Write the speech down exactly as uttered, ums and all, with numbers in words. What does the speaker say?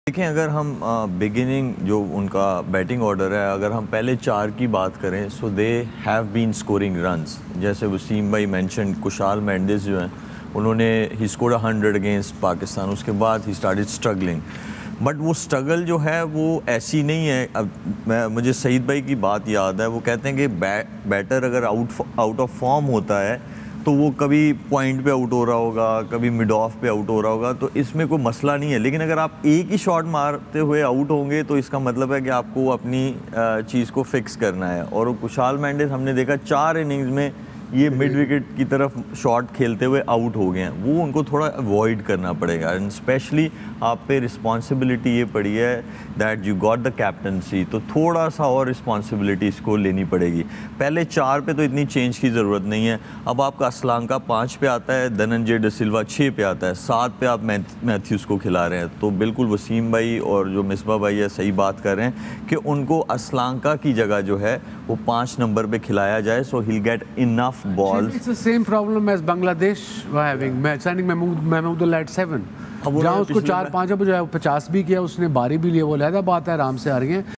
देखें, अगर हम बिगिनिंग जो उनका बैटिंग ऑर्डर है, अगर हम पहले चार की बात करें, so they have been scoring runs. जैसे वसीम भाई मेंशन, कुशाल मेंडिस जो हैं उन्होंने ही स्कोर्ड हंड्रेड अगेंस्ट पाकिस्तान। उसके बाद ही स्टार्टेड स्ट्रगलिंग, बट वो स्ट्रगल जो है वो ऐसी नहीं है। अब मैं मुझे सईद भाई की बात याद है, वो कहते हैं कि बै, बैटर अगर आउट आउट ऑफ फॉर्म होता है तो वो कभी पॉइंट पे आउट हो रहा होगा, कभी मिड ऑफ पे आउट हो रहा होगा, तो इसमें कोई मसला नहीं है। लेकिन अगर आप एक ही शॉट मारते हुए आउट होंगे तो इसका मतलब है कि आपको अपनी चीज़ को फिक्स करना है। और कुशाल मेंडिस हमने देखा चार इनिंग्स में ये मिड विकेट की तरफ शॉट खेलते हुए आउट हो गए हैं। वो उनको थोड़ा अवॉइड करना पड़ेगा, एंड स्पेशली आप पे रिस्पॉन्सिबिलिटी ये पड़ी है that you got the captaincy, तो थोड़ा सा और रिस्पॉन्सिबिलिटी इसको लेनी पड़ेगी। पहले चार पे तो इतनी चेंज की ज़रूरत नहीं है। अब आपका असलांका पाँच पे आता है, धनंजय ड सिल्वा छः पे आता है, सात पे आप मैथ्यूज़ को खिला रहे हैं। तो बिल्कुल वसीम भाई और जो मिसबा भाई है सही बात कर रहे हैं कि उनको असलांका की जगह जो है वो पाँच नंबर पे खिलाया जाए, so he get enough balls. It's the same problem as Bangladesh were having. Signing Mahmood Mahmoodullah at seven. जहाँ उसको चार पाँच बजाय पचास भी किया उसने, बारी भी लिया, वो लहदा बात है, आराम से आ रही हैं।